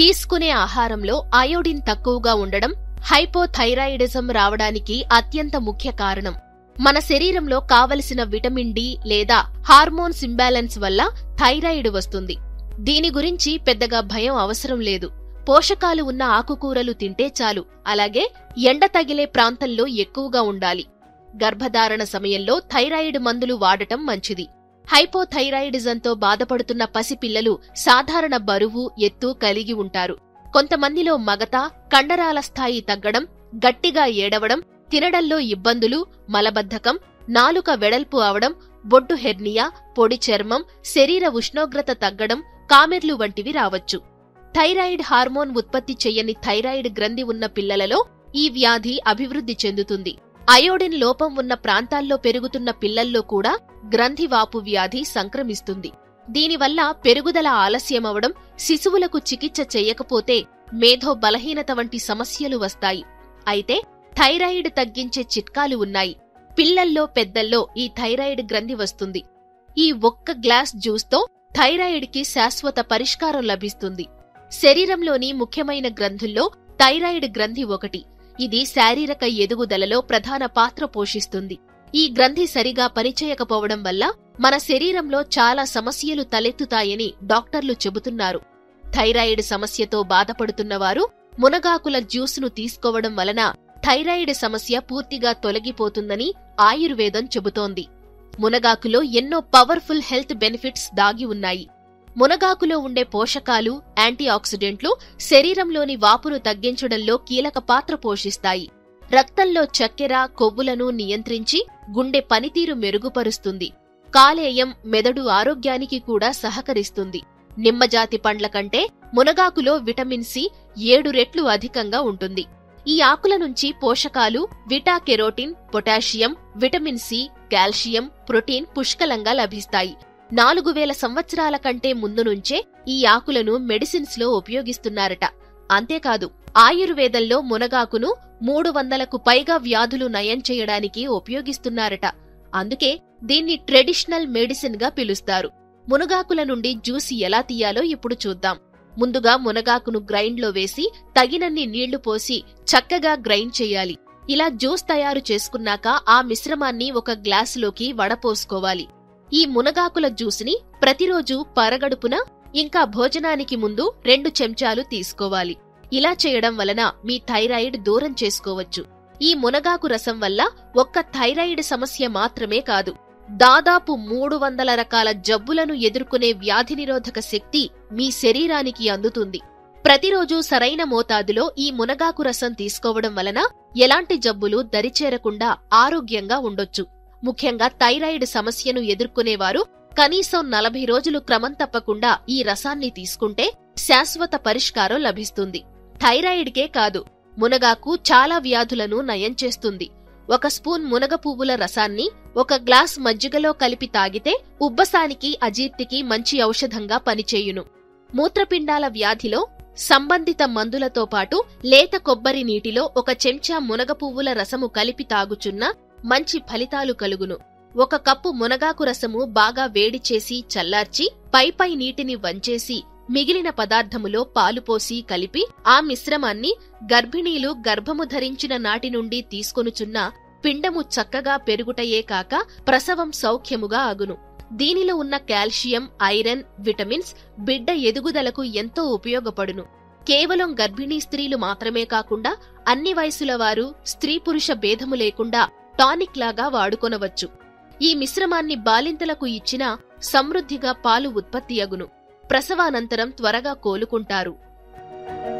తీసుకునే ఆహారంలో అయోడిన్ తక్కువగా ఉండడం హైపోథైరాయిడిజం రావడానికి అత్యంత ముఖ్య కారణం. మన శరీరంలో కావలసిన విటమిన్ డి లేదా హార్మోన్స్ ఇంబ్యాలెన్స్ వల్ల థైరాయిడ్ వస్తుంది. దీని గురించి పెద్దగా భయం అవసరం లేదు. పోషకాలు ఉన్న ఆకుకూరలు తింటే చాలు. అలాగే ఎండ తగిలే ప్రాంతంలో ఎక్కువగా ఉండాలి. గర్భధారణ సమయంలో థైరాయిడ్ మందులు వాడటం మంచిది. హైపోథైరాయిడిజంతో బాధపడుతున్న పసిపిల్లలు సాధారణ బరువు, ఎత్తు కలిగి ఉంటారు. కొంతమందిలో మగత, కండరాల స్థాయి తగ్గడం, గట్టిగా ఏడవడం, తినడంలో ఇబ్బందులు, మలబద్ధకం, నాలుక వెడల్పు అవడం, బొడ్డు హెర్నియా, పొడి చర్మం, శరీర ఉష్ణోగ్రత తగ్గడం, కామెర్లు వంటివి రావచ్చు. థైరాయిడ్ హార్మోన్ ఉత్పత్తి చెయ్యని థైరాయిడ్ గ్రంథి ఉన్న పిల్లలలో ఈ వ్యాధి అభివృద్ధి చెందుతుంది. అయోడిన్ లోపం ఉన్న ప్రాంతాల్లో పెరుగుతున్న పిల్లల్లో కూడా గ్రంథివాపు వ్యాధి సంక్రమిస్తుంది. దీనివల్ల పెరుగుదల ఆలస్యమవడం, శిశువులకు చికిత్స చెయ్యకపోతే మేధో బలహీనత వంటి సమస్యలు వస్తాయి. అయితే థైరాయిడ్ తగ్గించే చిట్కాలు ఉన్నాయి. పిల్లల్లో, పెద్దల్లో ఈ థైరాయిడ్ గ్రంథి వస్తుంది. ఈ ఒక్క గ్లాస్ జ్యూస్తో థైరాయిడ్కి శాశ్వత పరిష్కారం లభిస్తుంది. శరీరంలోని ముఖ్యమైన గ్రంథుల్లో థైరాయిడ్ గ్రంథి ఒకటి. ఇది శారీరక ఎదుగుదలలో ప్రధాన పాత్ర పోషిస్తుంది. ఈ గ్రంథి సరిగా పనిచేయకపోవడం వల్ల మన శరీరంలో చాలా సమస్యలు తలెత్తుతాయని డాక్టర్లు చెబుతున్నారు. థైరాయిడ్ సమస్యతో బాధపడుతున్నవారు మునగాకుల జ్యూసును తీసుకోవడం వలన థైరాయిడ్ సమస్య పూర్తిగా తొలగిపోతుందని ఆయుర్వేదం చెబుతోంది. మునగాకులో ఎన్నో పవర్ఫుల్ హెల్త్ బెనిఫిట్స్ దాగి ఉన్నాయి. మునగాకులో ఉండే పోషకాలు, యాంటీ ఆక్సిడెంట్లు శరీరంలోని వాపును తగ్గించడంలో కీలక పాత్ర పోషిస్తాయి. రక్తంలో చక్కెర, కొవ్వులను నియంత్రించి గుండె పనితీరు మెరుగుపరుస్తుంది. కాలేయం, మెదడు ఆరోగ్యానికి కూడా సహకరిస్తుంది. నిమ్మజాతి పండ్ల కంటే మునగాకులో విటమిన్ సి 7 రెట్లు అధికంగా ఉంటుంది. ఈ ఆకుల నుంచి పోషకాలు beta carotene, potassium, vitamin C, calcium, protein పుష్కలంగా లభిస్తాయి. 4000 సంవత్సరాల కంటే ముందు నుంచే ఈ ఆకులను మెడిసిన్స్ లో ఉపయోగిస్తున్నారట. అంతేకాదు, ఆయుర్వేదంలో మునగాకును 300కు పైగా వ్యాధులు నయం చేయడానికి ఉపయోగిస్తున్నారట. అందుకే దీన్ని ట్రెడిషనల్ మెడిసిన్ గా పిలుస్తారు. మునగాకుల నుండి జ్యూస్ ఎలా తీయాలో ఇప్పుడు చూద్దాం. ముందుగా మునగాకును గ్రైండ్లో వేసి తగినన్ని నీళ్లు పోసి చక్కగా గ్రైండ్ చేయాలి. ఇలా జ్యూస్ తయారు చేసుకున్నాక ఆ మిశ్రమాన్ని ఒక గ్లాసులోకి వడపోసుకోవాలి. ఈ మునగాకుల జ్యూస్ని ప్రతిరోజు పరగడుపున ఇంకా భోజనానికి ముందు 2 చెంచాలు తీసుకోవాలి. ఇలా చేయడం వలన మీ థైరాయిడ్ దూరం చేసుకోవచ్చు. ఈ మునగాకు రసం వల్ల ఒక్క థైరాయిడ్ సమస్య మాత్రమే కాదు, దాదాపు 300 రకాల జబ్బులను ఎదుర్కొనే వ్యాధి నిరోధక శక్తి మీ శరీరానికి అందుతుంది. ప్రతిరోజు సరైన మోతాదులో ఈ మునగాకు రసం తీసుకోవడం వలన ఎలాంటి జబ్బులు దరిచేరకుండా ఆరోగ్యంగా ఉండొచ్చు. ముఖ్యంగా థైరాయిడ్ సమస్యను ఎదుర్కొనేవారు కనీసం 40 రోజులు క్రమం తప్పకుండా ఈ రసాన్ని తీసుకుంటే శాశ్వత పరిష్కారం లభిస్తుంది. థైరాయిడ్కే కాదు, మునగాకు చాలా వ్యాధులను నయం చేస్తుంది. 1 స్పూన్ మునగ పువ్వుల రసాన్ని 1 గ్లాస్ మజ్జిగలో కలిపి తాగితే ఉబ్బసానికి, అజీర్తికి మంచి ఔషధంగా పనిచేయును. మూత్రపిండాల వ్యాధిలో సంబంధిత మందులతో పాటు లేత కొబ్బరి నీటిలో 1 చెంచా మునగ పువ్వుల రసము కలిపి తాగుచున్న మంచి ఫలితాలు కలుగును. 1 కప్పు మునగాకు రసము బాగా వేడి చేసి చల్లార్చి పై నీటిని వంచేసి మిగిలిన పదార్థములో పాలు పోసి కలిపి ఆ మిశ్రమాన్ని గర్భిణీలు గర్భము ధరించిన నాటి నుండి తీసుకొనుచున్న పిండము చక్కగా పెరుగుటయే కాక ప్రసవం సౌఖ్యముగా అగును. దీనిలో ఉన్న కాల్షియం, ఐరన్, విటమిన్స్ బిడ్డ ఎదుగుదలకు ఎంతో ఉపయోగపడును. కేవలం గర్భిణీ స్త్రీలు మాత్రమే కాకుండా అన్ని వయసుల వారు స్త్రీ పురుష భేదము లేకుండా టానిక్ లాగా వాడుకొనవచ్చు. ఈ మిశ్రమాన్ని బాలింతలకు ఇచ్చినా సమృద్ధిగా పాలు ఉత్పత్తి అగును. ప్రసవానంతరం త్వరగా కోలుకుంటారు.